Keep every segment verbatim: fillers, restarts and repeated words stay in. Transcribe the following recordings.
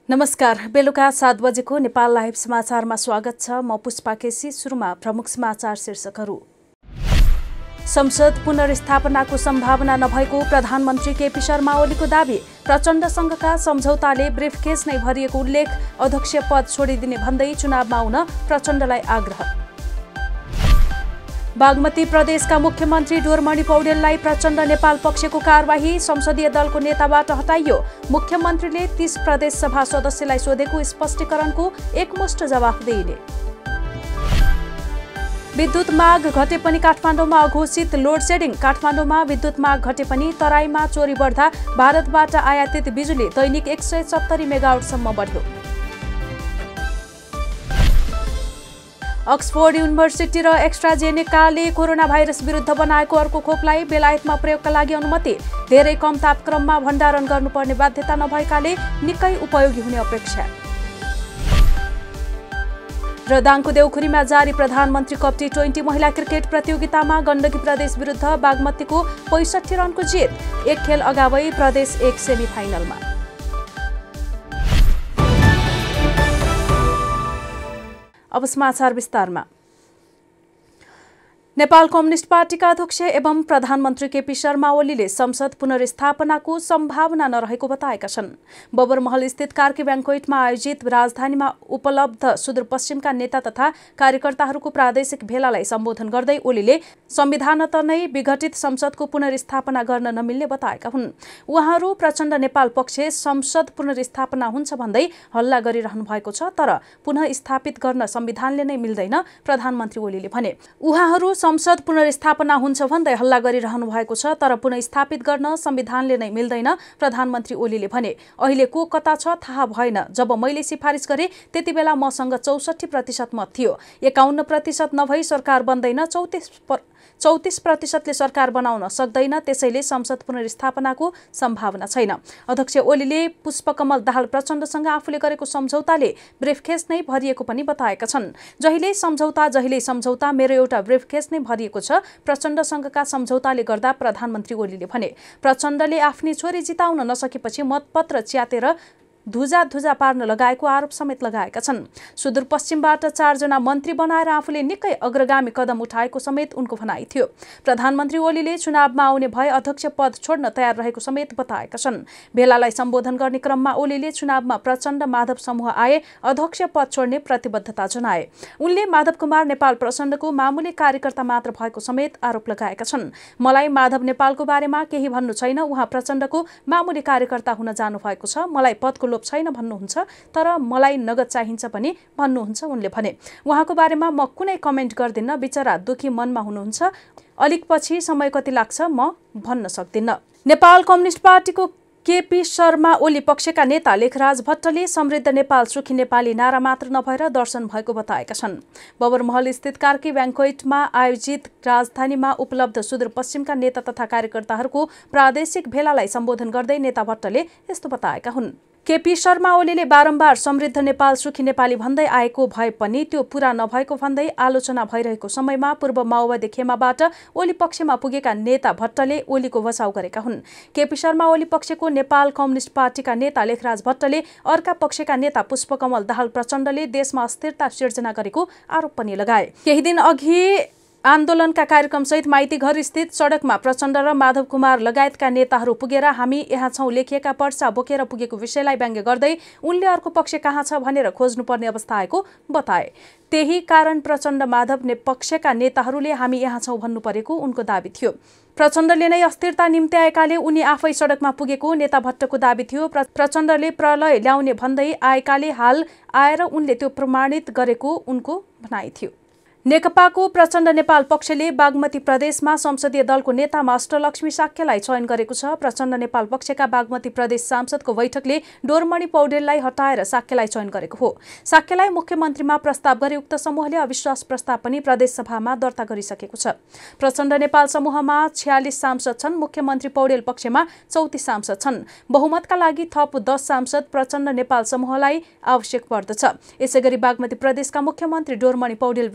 नमस्कार, बेलुका सात बजेको नेपाल लाइभ समाचारमा स्वागत छ। म पुष्पा केसी। सुरुमा प्रमुख समाचार शीर्षकहरू। संसद पुनर्स्थापनाको सम्भावना नभएको प्रधानमन्त्री केपी शर्मा ओलीको दावी। प्रचण्डसँगका सम्झौताले ब्रिफकेस नै भरिएको उल्लेख। अध्यक्ष पद छोडिदिने भन्दै चुनावमा आउन प्रचण्डलाई आग्रह। बागमती प्रदेशका मुख्यमन्त्री डोरमणि पौडेललाई प्रचण्ड नेपाल पक्षको कारबाही। संसदीय दलको नेताबाट हटाइयो। मुख्यमन्त्रीले तीस प्रदेश सभा सदस्यलाई सोधेको स्पष्टीकरणको एकमुष्ट जवाफ दिइले। विद्युत माग घटे पनि काठमाडौँमा अघोषित लोड सेडिङ। काठमाडौँमा विद्युत माग घटे पनि तराईमा चोरी बढ्दा भारतबाट आयातित बिजुली दैनिक एक सय सत्तरी मेगावाटसम्म बढ्यो। अक्सफोर्ड युनिभर्सिटी र एक्स्ट्राजेनेकाले कोरोना भाइरस विरुद्ध बनाएको अर्को खोपलाई बेलायतमा प्रयोगका लागि अनुमति। धेरै कम तापक्रममा भण्डारण गर्नुपर्ने बाध्यता नभएकाले निकै उपयोगी हुने अपेक्षा। र दाङको देउखुरीमा जारी प्रधानमन्त्री कप टी ट्वेन्टी महिला क्रिकेट प्रतियोगितामा गण्डकी प्रदेश विरुद्ध बागमतीको पैँसठी रनको जित। एक खेल अगावै प्रदेश एक सेमी फाइनलमा। अब समाचार विस्तारमा। नेपाल कम्युनिस्ट पार्टीका अध्यक्ष एवं प्रधानमन्त्री केपी शर्मा ओलीले संसद पुनर्स्थापनाको सम्भावना नरहेको बताएका छन्। बबरमहल स्थित कार्की ब्याङ्क्वेटमा आयोजित राजधानीमा उपलब्ध सुदूरपश्चिमका नेता तथा कार्यकर्ताहरूको प्रादेशिक भेलालाई सम्बोधन गर्दै ओलीले संविधानत नै विघटित संसदको पुनर्स्थापना गर्न नमिल्ने बताएका हुन्। उहाँहरू प्रचण्ड नेपाल पक्ष संसद पुनर्स्थापना हुन्छ भन्दै हल्ला गरिरहनु भएको छ, तर पुनः स्थापित गर्न संविधानले नै मिल्दैन, प्रधानमन्त्री ओलीले भने। उहाँहरू संसद पुनर्स्थापना हुन्छ भन्दै हल्ला गरिरहनु भएको छ, तर पुनः स्थापित गर्न संविधानले नै मिल्दैन, प्रधानमन्त्री ओलीले भने। अहिले को कता छ थाहा भएन। जब मैले सिफारिस गरे त्यति बेला मसँग चौसठी प्रतिशत मत थियो। एकाउन्न प्रतिशत नभई सरकार बन्दैन। चौतिस चौतिस प्रतिशतले सरकार बनाउन सक्दैन। त्यसैले संसद पुनर्स्थापनाको सम्भावना छैन। अध्यक्ष ओलीले पुष्पकमल दाहाल प्रचण्डसँग आफूले गरेको सम्झौताले ब्रिफकेस नै भरिएको पनि बताएका छन्। जहिले सम्झौता जहिले सम्झौता मेरो एउटा ब्रिफकेस नै भरिएको छ, प्रचण्डसँगका सम्झौताले गर्दा, प्रधानमन्त्री ओलीले भने। प्रचण्डले आफ्नी छोरी जिताउन नसकेपछि मतपत्र च्यातेर धुजा धुजा पार्न लगाएको आरोप समेत लगाएका छन्। सुदूरपश्चिमबाट चारजना मन्त्री बनाएर आफूले निकै अग्रगामी कदम उठाएको समेत उनको भनाइ थियो। प्रधानमन्त्री ओलीले चुनावमा आउने भए अध्यक्ष पद छोड्न तयार रहेको समेत बताएका छन्। भेलालाई सम्बोधन गर्ने क्रममा ओलीले चुनावमा प्रचण्ड माधव समूह आए अध्यक्ष पद छोड्ने प्रतिबद्धता जनाए। उनले माधव कुमार नेपाल प्रचण्डको मामुली कार्यकर्ता मात्र भएको समेत आरोप लगाएका छन्। मलाई माधव नेपालको बारेमा केही भन्नु छैन। उहाँ प्रचण्डको मामुली कार्यकर्ता हुन जानु भएको छ। मलाई पदको छैन भन्नुहुन्छ, तर मलाई नगद चाहिन्छ पनि भन्नुहुन्छ, उनले भने। उहाँको बारेमा म कुनै कमेन्ट गर्दिन। बिचरा दुखी मनमा हुनुहुन्छ। अलिक पछि समय कति लाग्छ म भन्न सक्दिन। नेपाल कम्युनिस्ट पार्टीको केपी शर्मा ओली पक्षका नेता लेखराज भट्टले समृद्ध नेपाल सुखी नेपाली नारा मात्र नभएर दर्शन भएको बताएका छन्। बबरमहल स्थित कार्की ब्याङ्क्वेटमा आयोजित राजधानीमा उपलब्ध सुदूरपश्चिमका नेता तथा कार्यकर्ताहरूको प्रादेशिक भेलालाई सम्बोधन गर्दै नेता भट्टले यस्तो बताएका हुन्। केपी शर्मा ओलीले बारम्बार समृद्ध नेपाल सुखी नेपाली भन्दै आएको भए पनि त्यो पूरा नभएको भन्दै आलोचना भइरहेको समयमा पूर्व माओवादी खेमाबाट ओली पक्षमा पुगेका नेता भट्टले ओलीको बचाउ गरेका हुन्। केपी शर्मा ओली पक्षको नेपाल कम्युनिस्ट पार्टीका नेता लेखराज भट्टले अर्का पक्षका नेता पुष्पकमल दाहाल प्रचण्डले देशमा अस्थिरता सिर्जना गरेको आरोप पनि लगाए। केही दिन अघि आन्दोलनका कार्यक्रमसहित माइतीघर स्थित सडकमा प्रचण्ड र माधव कुमार लगायतका नेताहरू पुगेर हामी यहाँ छौं लेखिएका पर्चा बोकेर पुगेको विषयलाई व्यङ्ग्य गर्दै उनले अर्को पक्ष कहाँ छ भनेर खोज्नुपर्ने अवस्था आएको बताए। त्यही कारण प्रचण्ड माधव ने पक्षका नेताहरूले हामी यहाँ छौं भन्नु परेको उनको दाबी थियो। प्रचण्डले नै अस्थिरता निम्ति आएकाले उनी आफै सडकमा पुगेको नेता भट्टको दाबी थियो। प्रचण्डले प्रलय ल्याउने भन्दै आएकाले हाल आएर उनले त्यो प्रमाणित गरेको उनको भनाइ थियो। नेकपाको प्रचण्ड नेपाल पक्षले बागमती प्रदेशमा संसदीय दलको नेतामा अष्टलक्ष्मी साक्यलाई चयन गरेको छ। प्रचण्ड नेपाल पक्षका बागमती प्रदेश सांसदको बैठकले डोरमणि पौडेललाई हटाएर साक्यलाई चयन गरेको हो। साक्यलाई मुख्यमन्त्रीमा प्रस्ताव गरे उक्त समूहले अविश्वास प्रस्ताव पनि प्रदेश सभामा दर्ता गरिसकेको छ। प्रचण्ड नेपाल समूहमा छयालिस सांसद छन्। मुख्यमन्त्री पौडेल पक्षमा चौतिस सांसद छन्। बहुमतका लागि थप दस सांसद प्रचण्ड नेपाल समूहलाई आवश्यक पर्दछ। यसैगरी बागमती प्रदेशका मुख्यमन्त्री डोरमणि पौडेल विरुद्ध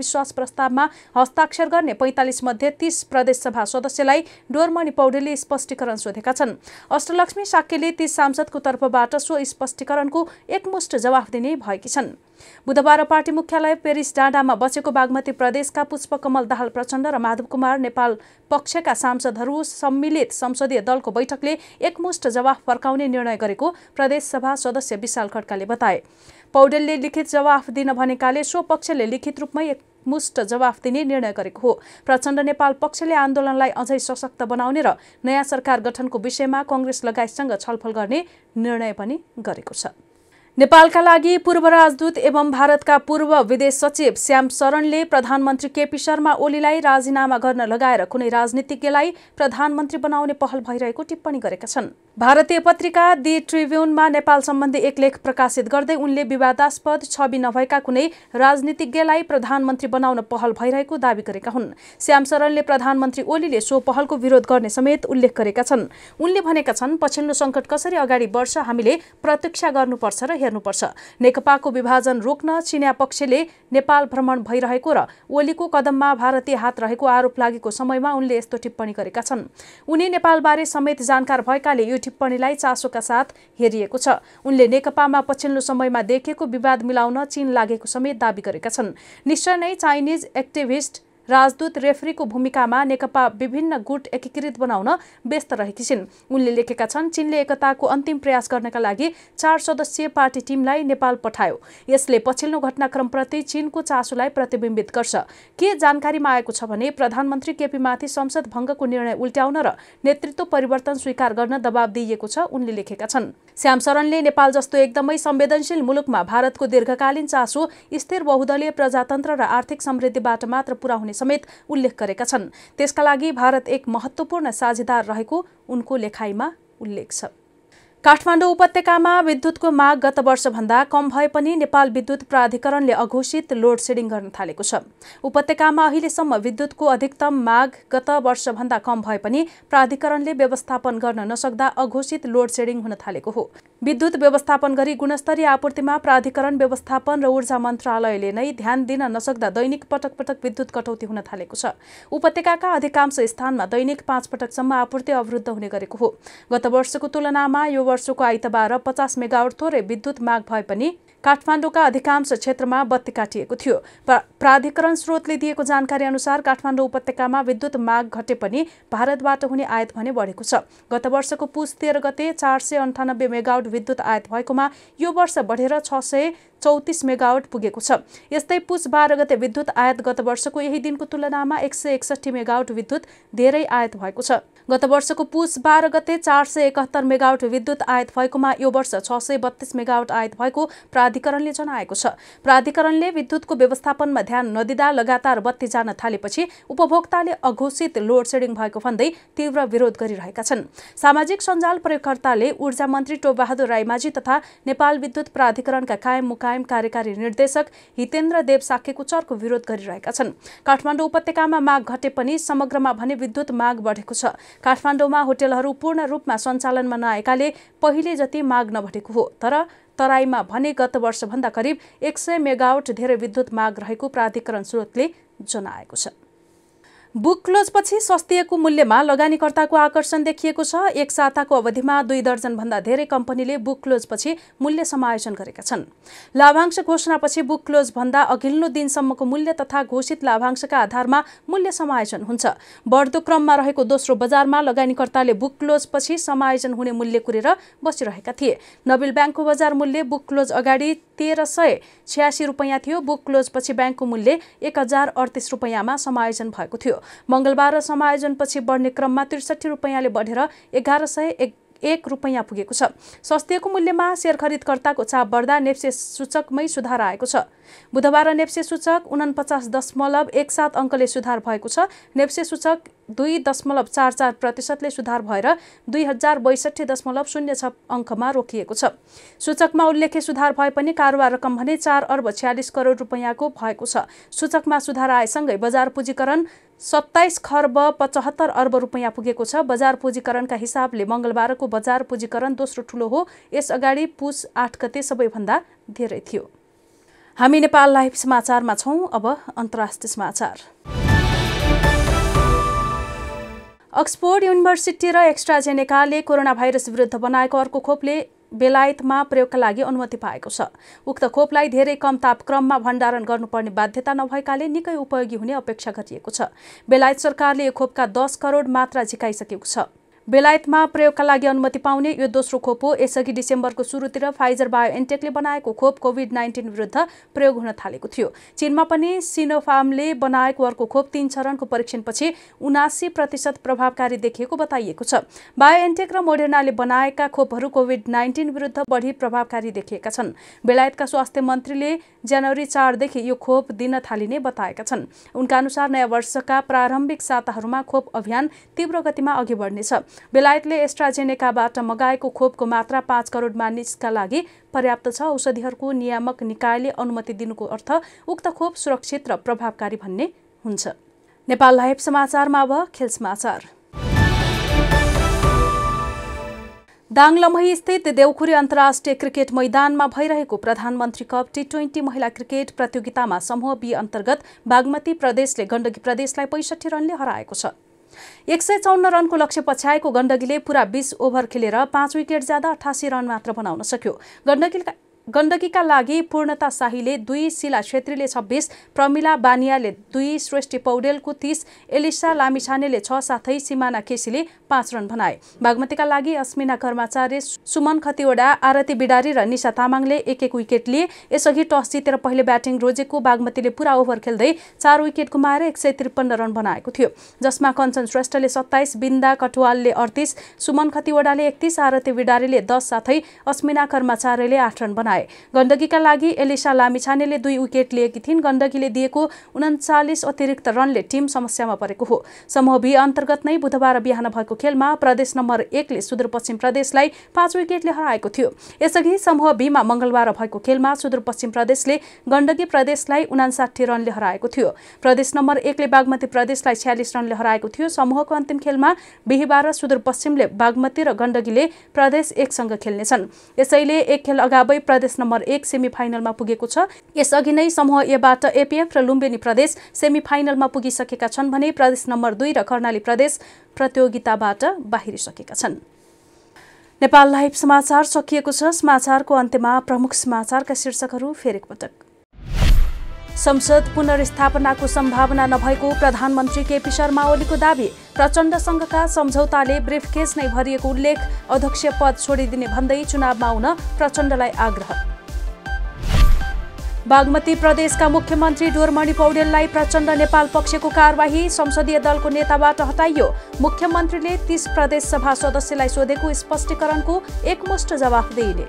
अविश्वास प्रस्तावमा हस्ताक्षर गर्ने पैंतालिस मध्ये तीस प्रदेशसभा सदस्यलाई डोरमणि पौडेलले स्पष्टीकरण सोधेका छन्। अष्टलक्ष्मी साक्यले तीस सांसदको तर्फबाट सो स्पष्टीकरणको एकमुष्ट जवाफ दिने भएकी छन्। बुधबार पार्टी मुख्यालय पेरिस डाँडामा बसेको बागमती प्रदेशका पुष्पकमल दाहाल प्रचण्ड र माधव कुमार नेपाल पक्षका सांसदहरू सम्मिलित संसदीय दलको बैठकले एकमुष्ट जवाफ फर्काउने निर्णय गरेको प्रदेशसभा सदस्य विशाल खड्काले बताए। पौडेलले लिखित जवाफ दिन भनेकाले सो पक्षले लिखित रूपमै एकमुष्ट जवाफ दिने निर्णय गरेको हो। प्रचण्ड नेपाल पक्षले आन्दोलनलाई अझै सशक्त बनाउने र नयाँ सरकार गठनको विषयमा कांग्रेस लगायतसँग छलफल गर्ने निर्णय पनि गरेको छ। नेपालका लागि पूर्व राजदूत एवं भारतका पूर्व विदेश सचिव श्याम शरणले प्रधानमन्त्री केपी शर्मा ओलीलाई राजीनामा गर्न लगाएर कुनै राजनीतिज्ञलाई प्रधानमन्त्री बनाउने पहल भइरहेको टिप्पणी गरेका छन्। भारतीय पत्रिका दि ट्रिब्युनमा नेपाल सम्बन्धी एक लेख प्रकाशित गर्दै उनले विवादास्पद छवि नभएका कुनै राजनीतिज्ञलाई प्रधानमन्त्री बनाउन पहल भइरहेको दावी गरेका हुन्। श्याम शरणले प्रधानमन्त्री ओलीले सो पहलको विरोध गर्ने समेत उल्लेख गरेका छन्। उनले भनेका छन्, पछिल्लो संकट कसरी अगाडि बढ्छ हामीले प्रतीक्षा गर्नुपर्छ र हेर्नुपर्छ। नेकपाको विभाजन रोक्न चिनिया पक्षले नेपाल भ्रमण भइरहेको र ओलीको कदममा भारतीय हात रहेको आरोप लागेको समयमा उनले यस्तो टिप्पणी गरेका छन्। उनी नेपालबारे समेत जानकार भएकाले यो टिप्पणीलाई चासोका साथ हेरिएको छ। उनले नेकपामा पछिल्लो समयमा देखिएको विवाद मिलाउन चीन लागेको समेत दावी गरेका छन्। निश्चय नै चाइनिज एक्टिभिस्ट राजदूत रेफ्रीको भूमिकामा नेकपा विभिन्न गुट एकीकृत बनाउन व्यस्त रहेकी छिन्। उनले लेखेका छन्, चीनले एकताको अन्तिम प्रयास गर्नका लागि चार सदस्यीय पार्टी टिमलाई नेपाल पठायो। यसले पछिल्लो घटनाक्रमप्रति चीनको चासोलाई प्रतिबिम्बित गर्छ। के जानकारीमा आएको छ भने प्रधानमन्त्री केपीमाथि संसद भङ्गको निर्णय उल्ट्याउन र नेतृत्व परिवर्तन स्वीकार गर्न दबाब दिइएको छ, उनले लेखेका छन्। श्याम शरणले नेपाल जस्तो एकदमै संवेदनशील मुलुकमा भारतको दीर्घकालीन चासो स्थिर बहुदलीय प्रजातन्त्र र आर्थिक समृद्धिबाट मात्र पूरा हुने समेत उल्लेख गरेका छन्। त्यसका लागि भारत एक महत्त्वपूर्ण साझेदार रहेको उनको लेखाइमा उल्लेख छ। काठमाडौँ उपत्यकामा विद्युतको माग गत वर्षभन्दा कम भए पनि नेपाल विद्युत प्राधिकरणले अघोषित लोड सेडिङ गर्न थालेको छ। उपत्यकामा अहिलेसम्म विद्युतको अधिकतम माग गत वर्षभन्दा कम भए पनि प्राधिकरणले व्यवस्थापन गर्न नसक्दा अघोषित लोड सेडिङ हुन थालेको हो। विद्युत व्यवस्थापन गरी गुणस्तरीय आपूर्तिमा प्राधिकरण व्यवस्थापन र ऊर्जा मन्त्रालयले नै ध्यान दिन नसक्दा दैनिक पटक पटक विद्युत कटौती हुन थालेको छ। उपत्यकाका अधिकांश स्थानमा दैनिक पाँच पटकसम्म आपूर्ति अवरुद्ध हुने गरेको हो। गत वर्षको तुलनामा यो वर्षको आइतबार पचास मेगावाट थोरै विद्युत माग भए पनि काठमाडौँका अधिकांश क्षेत्रमा बत्ती काटिएको थियो। प्राधिकरण स्रोतले दिएको जानकारी अनुसार काठमाडौँ उपत्यकामा विद्युत माग घटे पनि भारतबाट हुने आयात भने बढेको छ। गत वर्षको पुस तेह्र गते चार सय अन्ठानब्बे मेगावाट विद्युत आयात भएकोमा यो वर्ष बढेर छ सय चौतिस मेगावाट पुगेको छ। यस्तै पुस बाह्र गते विद्युत आयात गत वर्षको यही दिनको तुलनामा एक सय एकसठी मेगावाट विद्युत धेरै आयात भएको छ। गत वर्षको पुस बाह्र गते चार सय एकहत्तर मेगावाट विद्युत आयात भएकोमा यो वर्ष छ सय बत्तीस मेगावाट आयात भएको प्राधिकरणले जनाएको छ। प्राधिकरणले विद्युतको व्यवस्थापनमा ध्यान नदिँदा लगातार बत्ती जान थालेपछि उपभोक्ताले अघोषित लोड सेडिङ भएको भन्दै तीव्र विरोध गरिरहेका छन्। सामाजिक सञ्जाल प्रयोगकर्ताले ऊर्जा मन्त्री टोपबहादुर राईमाझी तथा नेपाल विद्युत प्राधिकरणका कायम मुकायम कार्यकारी निर्देशक हितेन्द्र देव साक्यको चर्को विरोध गरिरहेका छन्। काठमाडौँ उपत्यकामा माग घटे पनि समग्रमा भने विद्युत माग बढेको छ। काठमाडौँमा होटलहरू पूर्ण रूपमा सञ्चालनमा नआएकाले पहिले जति माग नबढेको हो। तर तराईमा भने गत वर्षभन्दा करिब एक सय मेगावाट धेरै विद्युत माग रहेको प्राधिकरण स्रोतले जनाएको छ। बुक क्लोजपछि सस्तिएको मूल्यमा लगानीकर्ताको आकर्षण देखिएको छ। एक साताको अवधिमा दुई दर्जन भन्दा धेरै कम्पनीले बुक क्लोजपछि मूल्य समायोजन गरेका छन्। लाभांश घोषणापछि बुक क्लोज भन्दा अघिल्लो दिनसम्मको मूल्य तथा घोषित लाभांशका आधारमा मूल्य समायोजन हुन्छ। बढ्दो क्रममा रहेको दोस्रो बजारमा लगानीकर्ताले बुक क्लोजपछि समायोजन हुने मूल्य कुरेर बसिरहेका थिए। नबिल ब्याङ्कको बजार मूल्य बुक क्लोज अगाडि तेह्र सय छ्यासी रुपियाँ थियो। बुक क्लोजपछि ब्याङ्कको मूल्य एक हजार अडतिस रुपियाँमा समायोजन भएको थियो। मंगलबार समायोजनपछि बढ्ने क्रममा त्रिसठी रुपियाँले बढेर एघार सय एक एक रुपियाँ पुगेको छ। सस्तिएको मूल्यमा शेयर खरिदकर्ताको चाप बढ्दा नेप्से सूचकमै सुधार आएको छ। बुधबार नेप्से सूचक उनपचास दशमलव एक सात अङ्कले सुधार भएको छ। नेप्से सूचक दुई दशमलव चार चार प्रतिशतले सुधार भएर दुई हजार बैसठी दशमलव शून्य छ अङ्कमा रोकिएको छ। सूचकमा उल्लेख्य सुधार भए पनि कारोबार रकम भने चार अर्ब छ्यालिस करोड रुपियाँको भएको छ। सूचकमा सुधार आएसँगै बजार पुँजीकरण सत्ताइस खर्ब पचहत्तर अर्ब रुपियाँ पुगेको छ। बजार पुँजीकरणका हिसाबले मंगलबारको बजार पुँजीकरण दोस्रो ठूलो हो। यस अगाडि पुस आठ गते सबैभन्दा धेरै थियो। हामी नेपाल लाइभ समाचारमा छौं। अब अन्तर्राष्ट्रिय समाचार। अक्सफोर्ड युनिभर्सिटी र एक्स्ट्राजेनेकाले कोरोना भाइरस विरुद्ध बनाएको अर्को खोपले बेलायतमा प्रयोगका लागि अनुमति पाएको छ। उक्त खोपलाई धेरै कम तापक्रममा भण्डारण गर्नुपर्ने बाध्यता नभएकाले निकै उपयोगी हुने अपेक्षा गरिएको छ। बेलायत सरकारले यो खोपका दस करोड मात्रा झिकाइसकेको छ। बेलायतमा प्रयोगका लागि अनुमति पाउने यो दोस्रो खोप हो। यसअघि डिसेम्बरको सुरुतिर फाइजर बायोएनटेकले बनाएको खोप कोभिड नाइन्टिन विरुद्ध प्रयोग हुन थालेको थियो। चीनमा पनि सिनोफार्मले बनाएको अर्को खोप तीन चरणको परीक्षणपछि उनासी प्रतिशत प्रभावकारी देखिएको बताइएको छ। बायोएनटेक र मोडर्नाले बनाएका खोपहरू कोभिड नाइन्टिन विरुद्ध बढी प्रभावकारी देखिएका छन्। बेलायतका स्वास्थ्य मन्त्रीले जनवरी चारदेखि यो खोप दिन थालिने बताएका छन्। उनका अनुसार नयाँ वर्षका प्रारम्भिक साताहरूमा खोप अभियान तीव्र गतिमा अघि बढ्नेछ। बेलायतले एस्ट्राजेनेकाबाट मगाएको खोपको मात्रा पाँच करोड मानिसका लागि पर्याप्त छ। औषधिहरूको नियामक निकायले अनुमति दिनुको अर्थ उक्त खोप सुरक्षित र प्रभावकारी भन्ने हुन्छ। नेपाल लाइभ समाचारमा अब खेल समाचार। दाङलमही स्थित देउखुरी अन्तर्राष्ट्रिय क्रिकेट मैदानमा भइरहेको प्रधानमन्त्री कप टी ट्वेन्टी महिला क्रिकेट प्रतियोगितामा समूह बी अन्तर्गत बागमती प्रदेशले गण्डकी प्रदेशलाई पैंसठी रनले हराएको छ। एक सय चौन्न रनको लक्ष्य पछ्याएको गण्डकीले पुरा बीस ओभर खेलेर पाँच विकेट ज्यादा अठासी रन मात्र बनाउन सक्यो। गण्डकीका गण्डकीका लागि पूर्णता शाहीले दुई, शिला छेत्रीले छब्बीस, प्रमिला बानियाले दुई, सृष्टि पौडेलको तीस, एलिसा लामिछानेले छ साथै सिमाना केसीले पाँच रन बनाए। बागमतीका लागि अस्मिना कर्माचार्य, सुमन खतिवडा, आरती बिडारी र निशा तामाङले एक एक विकेट लिए। यसअघि टस जितेर पहिले ब्याटिङ रोजेको बागमतीले पुरा ओभर खेल्दै चार विकेट गुमाएर एक सय त्रिपन्न रन बनाएको थियो, जसमा कञ्चन श्रेष्ठले सत्ताइस, बिन्दा कटुवालले अडतिस, सुमन खतिवडाले एकतीस, आरती बिडारीले दस साथै अस्मिना कर्माचार्यले आठ रन बनाए। गण्डकीका लागि एलिसा लामिछानेले दुई विकेट लिएकी थिइन्। गण्डकीले दिएको उन्चालिस अतिरिक्त रनले टिम समस्यामा परेको हो। समूह बी अन्तर्गत नै बुधबार बिहान भएको खेलमा प्रदेश नम्बर एकले सुदूरपश्चिम प्रदेशलाई पाँच विकेटले हराएको थियो। यसअघि समूह बीमा मंगलबार भएको खेलमा सुदूरपश्चिम प्रदेशले गण्डकी प्रदेशलाई उनासाठी रनले हराएको थियो। प्रदेश नम्बर एकले बागमती प्रदेशलाई छ्यालिस रनले हराएको थियो। समूहको अन्तिम खेलमा बिहिबार सुदूरपश्चिमले बागमती र गण्डकीले प्रदेश एकसँग खेल्नेछन्। यसैले एक खेल अगावै प्रदेश नम्बर एक सेमी फाइनलमा पुगेको छ। यसअघि नै समूह एबाट एपीएफ र लुम्बिनी प्रदेश सेमी फाइनलमा पुगिसकेका छन् भने प्रदेश नम्बर दुई र कर्णाली प्रदेश प्रतियोगिताबाट बाहिरिसकेका छन्। नेपाल लाइभ समाचार सकिएको छ। समाचारको अन्त्यमा प्रमुख समाचारका शीर्षकहरू फेरि एकपटक। संसद पुनर्स्थापनाको सम्भावना नभएको प्रधानमन्त्री केपी शर्मा ओलीको दावी। प्रचण्डसँगका सम्झौताले ब्रिफकेस नै भरिएको उल्लेख। अध्यक्ष पद छोडिदिने भन्दै चुनावमा आउन प्रचण्डलाई आग्रह। बागमती प्रदेशका मुख्यमन्त्री डोरमणि पौडेललाई प्रचण्ड नेपाल पक्षको कारबाही। संसदीय दलको नेताबाट हटाइयो। मुख्यमन्त्रीले तीस प्रदेश सभा सदस्यलाई सोधेको स्पष्टीकरणको एकमुष्ट जवाफ दिइले।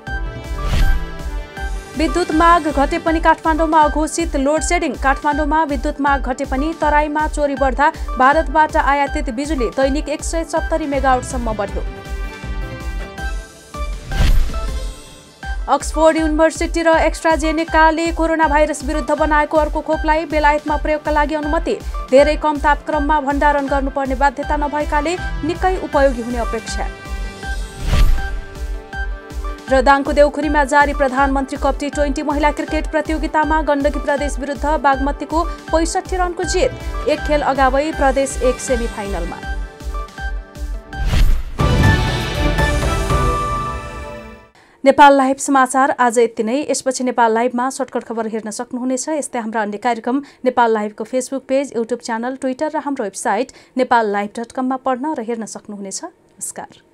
विद्युत माग घटे पनि काठमाडौँमा अघोषित लोड सेडिङ। काठमाडौँमा विद्युत माग घटे पनि तराईमा चोरी बढ्दा भारतबाट आयातित बिजुली दैनिक एक सय सत्तरी मेगावाटसम्म बढ्यो। अक्सफोर्ड युनिभर्सिटी र एक्स्ट्राजेनेकाले कोरोना भाइरस विरुद्ध बनाएको अर्को खोपलाई बेलायतमा प्रयोगका लागि अनुमति। धेरै कम तापक्रममा भण्डारण गर्नुपर्ने बाध्यता नभएकाले निकै उपयोगी हुने अपेक्षा। र दाङको देउखुरीमा जारी प्रधानमन्त्री कप टी ट्वेन्टी महिला क्रिकेट प्रतियोगितामा गण्डकी प्रदेश विरुद्ध बागमतीको पैंसठी रनको जित। एक खेल अगावै प्रदेश एक सेमी फाइनलमा। नेपाल लाइभ समाचार आज यति नै। यसपछि नेपाल लाइभमा सर्टकट खबर हेर्न सक्नुहुनेछ। यस्तै हाम्रा अन्य कार्यक्रम नेपाल लाइभको Facebook page, YouTube channel, Twitter र हाम्रो वेबसाइट नेपाल लाइभ डट कममा पढ्न र हेर्न सक्नुहुनेछ। नमस्कार।